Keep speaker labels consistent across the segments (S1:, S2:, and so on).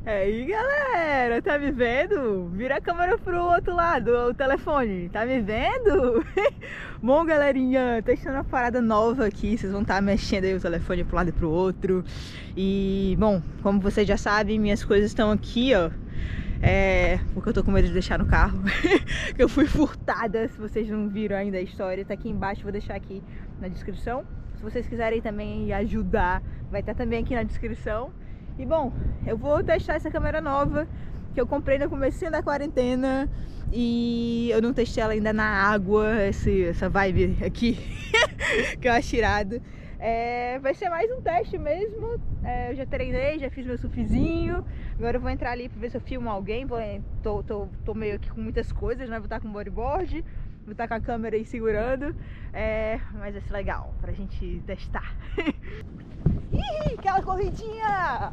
S1: Aí galera, tá me vendo? Vira a câmera pro outro lado, o telefone, tá me vendo? Bom galerinha, testando uma parada nova aqui, vocês vão estar mexendo aí o telefone pro lado e pro outro. E bom, como vocês já sabem, minhas coisas estão aqui, ó. Porque eu tô com medo de deixar no carro. Que eu fui furtada, se vocês não viram ainda a história, tá aqui embaixo, vou deixar aqui na descrição. Se vocês quiserem também ajudar, vai estar também aqui na descrição. E bom, eu vou testar essa câmera nova que eu comprei no comecinho da quarentena e eu não testei ela ainda na água, essa vibe aqui que eu acho irado. Vai ser mais um teste mesmo. Eu já treinei, já fiz meu surfzinho. Agora eu vou entrar ali pra ver se eu filmo alguém. Tô meio aqui com muitas coisas, né? Vou estar com bodyboard, vou estar com a câmera aí segurando. Mas vai ser legal pra gente testar. Ih, aquela corridinha!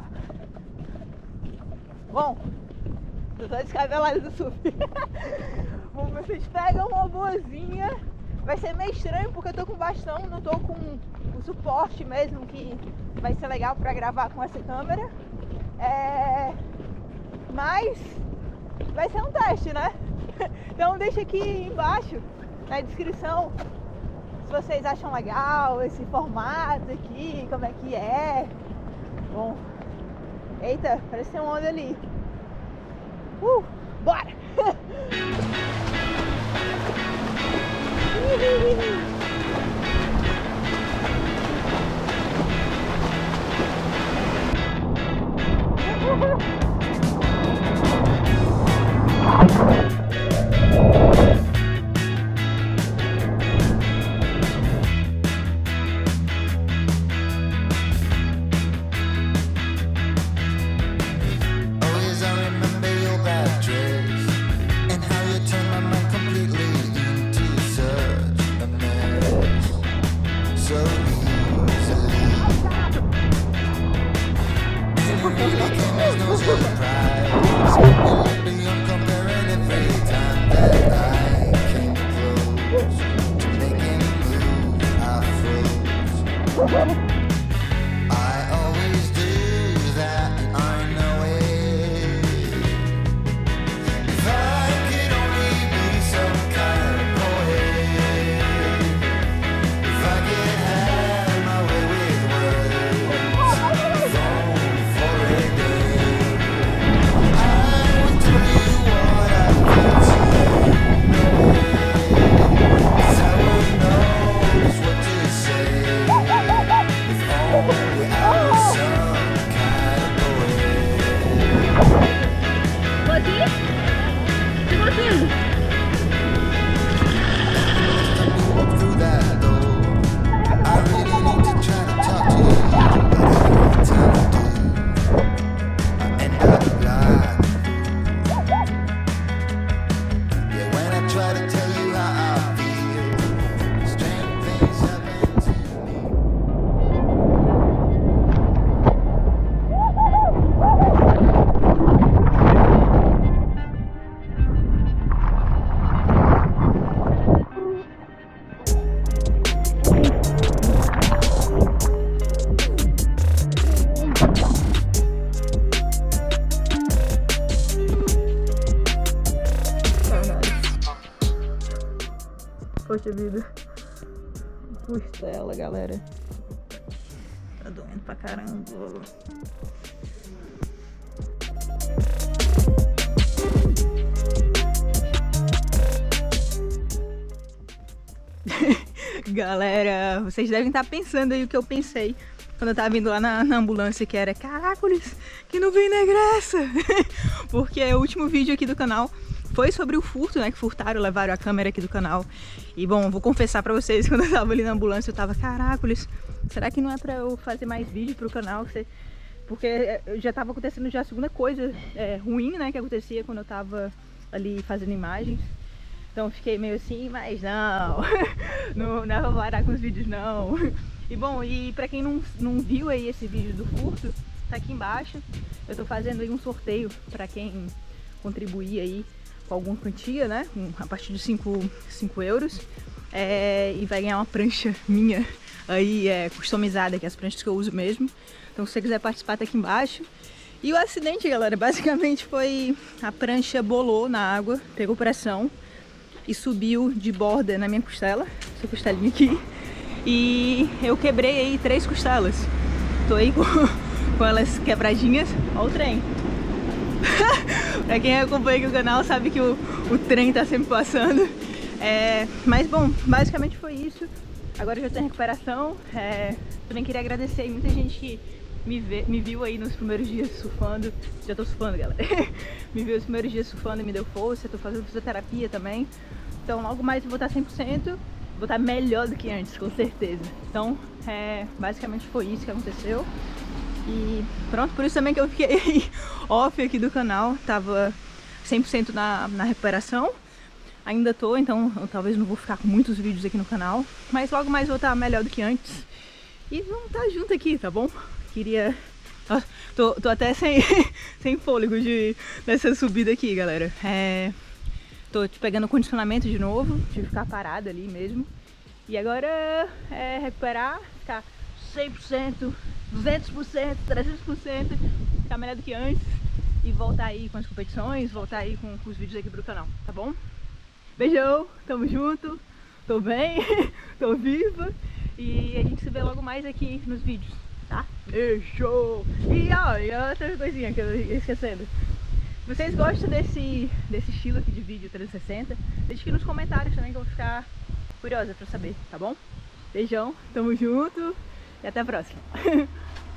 S1: Bom, eu tô descabelada do surf. Vamos ver se vocês pegam uma boazinha. Vai ser meio estranho porque eu tô com bastão, não tô com o suporte mesmo, que vai ser legal pra gravar com essa câmera. Mas vai ser um teste, né? Então deixa aqui embaixo na descrição se vocês acham legal esse formato aqui, como é que é. Bom, eita, parece ter uma onda ali. Bora! Poxa vida, costela, galera, tá doendo pra caramba. Galera, vocês devem estar pensando aí o que eu pensei quando eu tava vindo lá na ambulância, que era caracoles, que não vem negressa. Porque o último vídeo aqui do canal foi sobre o furto, né? Que furtaram, levaram a câmera aqui do canal. E bom, vou confessar pra vocês, quando eu tava ali na ambulância, eu tava, caracoles, será que não é pra eu fazer mais vídeo pro canal? Porque já tava acontecendo já a segunda coisa ruim, né? Que acontecia quando eu tava ali fazendo imagens. Então eu fiquei meio assim, mas não, não é pra parar com os vídeos não. E bom, e pra quem não viu aí esse vídeo do furto, tá aqui embaixo. Eu tô fazendo aí um sorteio pra quem contribuir aí com alguma quantia, né? A partir de 5 euros. E vai ganhar uma prancha minha aí customizada, que é as pranchas que eu uso mesmo. Então se você quiser participar, tá aqui embaixo. E o acidente, galera, basicamente foi a prancha bolou na água, pegou pressão e subiu de borda na minha costela, essa costelinha aqui, e eu quebrei aí 3 costelas. Tô aí com elas quebradinhas. Olha o trem. Pra quem acompanha aqui o canal sabe que o trem tá sempre passando. Mas bom, basicamente foi isso. Agora eu já tô em recuperação. Também queria agradecer aí muita gente que me viu aí nos primeiros dias surfando. Já tô surfando, galera. Me viu nos primeiros dias surfando e me deu força. Tô fazendo fisioterapia também. Então logo mais eu vou estar 100%. Vou estar melhor do que antes, com certeza. Então, basicamente foi isso que aconteceu. E pronto, por isso também que eu fiquei off aqui do canal. Tava 100% na recuperação. Ainda tô, então eu talvez não vou ficar com muitos vídeos aqui no canal. Mas logo mais vou estar melhor do que antes. E vamos estar junto aqui, tá bom? Queria... Nossa, tô até sem fôlego nessa subida aqui, galera. Tô pegando condicionamento de novo, de ficar parada ali mesmo. E agora recuperar, ficar 100%, 200%, 300%, ficar melhor do que antes. E voltar aí com as competições, voltar aí com os vídeos aqui pro canal, tá bom? Beijão, tamo junto, tô bem, tô viva. E a gente se vê logo mais aqui nos vídeos, tá? Beijo! E outra coisinha que eu ia esquecendo. Se vocês gostam desse estilo aqui de vídeo 360, deixa aqui nos comentários também que eu vou ficar curiosa pra saber, tá bom? Beijão, tamo junto e até a próxima!